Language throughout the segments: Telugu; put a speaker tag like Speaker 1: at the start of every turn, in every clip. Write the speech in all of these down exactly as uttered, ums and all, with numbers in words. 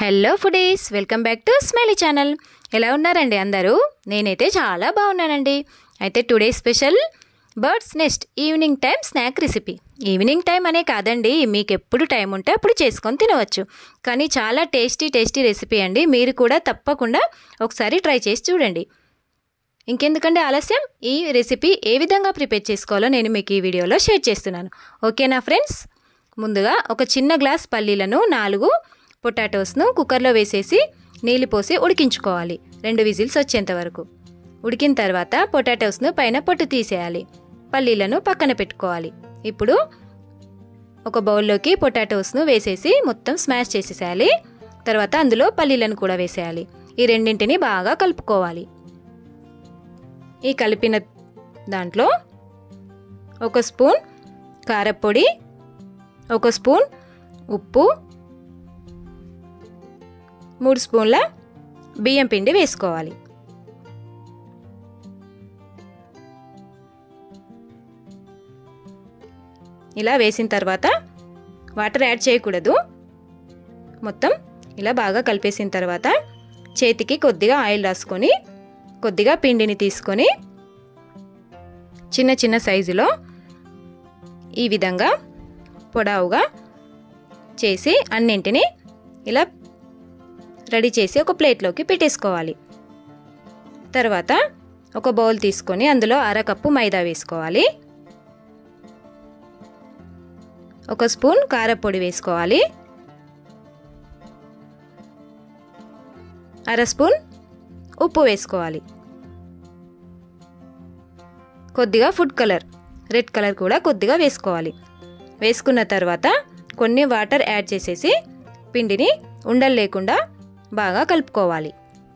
Speaker 1: Hello foodies, welcome back to Smiley channel. ఎలా ఉన్నారండి అందరూ? నేనైతే చాలా బాగున్నానండి. అయితే today special birds nest evening time snack recipe. Evening time అనే కాదండి, మీకు ఎప్పుడు టైం ఉంటే అప్పుడు చేసుకొని తినవచ్చు. కానీ చాలా టేస్టీ టేస్టీ రెసిపీ అండి. మీరు కూడా తప్పకుండా ఒకసారి ట్రై చేసి చూడండి. ఇంకెందుకంటే ఆలస్యం, ఈ రెసిపీ ఏ విధంగా ప్రిపేర్ చేసుకోవాలో నేను మీకు ఈ వీడియోలో షేర్ చేస్తున్నాను. ఓకేనా ఫ్రెండ్స్? ముందుగా ఒక చిన్న గ్లాస్ పల్లీలను, నాలుగు పొటాటోస్ను కుక్కర్లో వేసేసి నీళ్ళు పోసి ఉడికించుకోవాలి, రెండు విజిల్స్ వచ్చేంత వరకు. ఉడికిన తర్వాత పొటాటోస్ను పైన పొట్టు తీసేయాలి, పల్లీలను పక్కన పెట్టుకోవాలి. ఇప్పుడు ఒక బౌల్లోకి పొటాటోస్ను వేసేసి మొత్తం స్మాష్ చేసేసేయాలి. తర్వాత అందులో పల్లీలను కూడా వేసేయాలి. ఈ రెండింటిని బాగా కలుపుకోవాలి. ఈ కలిపిన దాంట్లో ఒక స్పూన్ కారపొడి, ఒక స్పూన్ ఉప్పు, మూడు స్పూన్ల బియ్యం పిండి వేసుకోవాలి. ఇలా వేసిన తర్వాత వాటర్ యాడ్ చేయకూడదు. మొత్తం ఇలా బాగా కలిపేసిన తర్వాత చేతికి కొద్దిగా ఆయిల్ రాసుకొని కొద్దిగా పిండిని తీసుకొని చిన్న చిన్న సైజులో ఈ విధంగా పొడవుగా చేసి అన్నింటినీ ఇలా రెడీ చేసి ఒక ప్లేట్లోకి పెట్టేసుకోవాలి. తర్వాత ఒక బౌల్ తీసుకొని అందులో అరకప్పు మైదా వేసుకోవాలి, ఒక స్పూన్ కారపొడి వేసుకోవాలి, అర స్పూన్ ఉప్పు వేసుకోవాలి, కొద్దిగా ఫుడ్ కలర్, రెడ్ కలర్ కూడా కొద్దిగా వేసుకోవాలి. వేసుకున్న తర్వాత కొన్ని వాటర్ యాడ్ చేసేసి పిండిని ఉండలు లేకుండా బాగా కలుపుకోవాలి.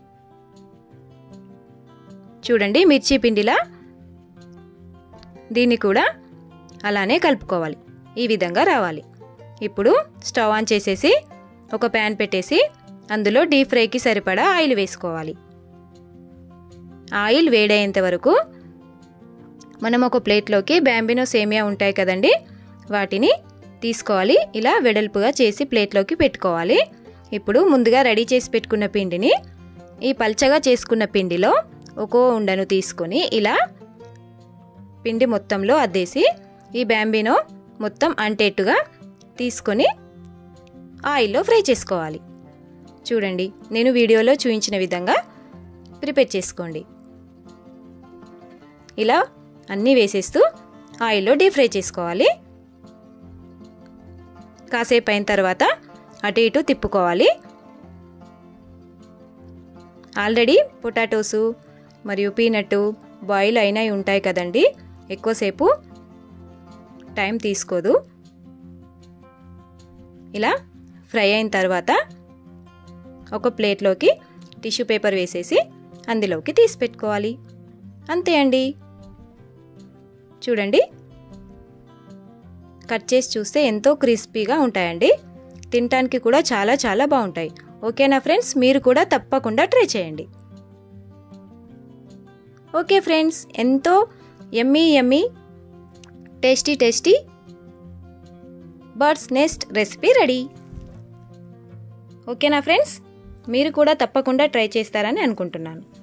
Speaker 1: చూడండి, మిర్చి పిండిలా దీన్ని కూడా అలానే కలుపుకోవాలి. ఈ విధంగా రావాలి. ఇప్పుడు స్టవ్ ఆన్ చేసేసి ఒక ప్యాన్ పెట్టేసి అందులో డీప్ ఫ్రైకి సరిపడా ఆయిల్ వేసుకోవాలి. ఆయిల్ వేడయ్యేంత వరకు మనం ఒక ప్లేట్లోకి బాంబినో సేమియా ఉంటాయి కదండి, వాటిని తీసుకోవాలి. ఇలా వెడల్పుగా చేసి ప్లేట్లోకి పెట్టుకోవాలి. ఇప్పుడు ముందుగా రెడీ చేసి పెట్టుకున్న పిండిని ఈ పల్చగా చేసుకున్న పిండిలో ఒక్కో ఉండను తీసుకొని ఇలా పిండి మొత్తంలో అద్దేసి ఈ బాంబినో మొత్తం అంటేట్టుగా తీసుకొని ఆయిల్లో ఫ్రై చేసుకోవాలి. చూడండి, నేను వీడియోలో చూపించిన విధంగా ప్రిపేర్ చేసుకోండి. ఇలా అన్నీ వేసేస్తూ ఆయిల్లో డీప్ ఫ్రై చేసుకోవాలి. కాసేపు అయిన తర్వాత అటు ఇటు తిప్పుకోవాలి. ఆల్రెడీ పొటాటోసు మరియు పీనట్ బాయిల్ అయినవి ఉంటాయి కదండి, ఎక్కువసేపు టైం తీసుకోదు. ఇలా ఫ్రై అయిన తర్వాత ఒక ప్లేట్లోకి టిష్యూ పేపర్ వేసేసి అందులోకి తీసి పెట్టుకోవాలి. అంతే అండి. చూడండి, కట్ చేసి చూస్తే ఎంతో క్రిస్పీగా ఉంటాయండి. తినడానికి కూడా చాలా చాలా బాగుంటాయి. ఓకేనా ఫ్రెండ్స్? మీరు కూడా తప్పకుండా ట్రై చేయండి. ఓకే ఫ్రెండ్స్, ఎంతో yummy yummy tasty tasty birds nest recipe ready. ఓకేనా ఫ్రెండ్స్? మీరు కూడా తప్పకుండా ట్రై చేస్తారని అనుకుంటున్నాను.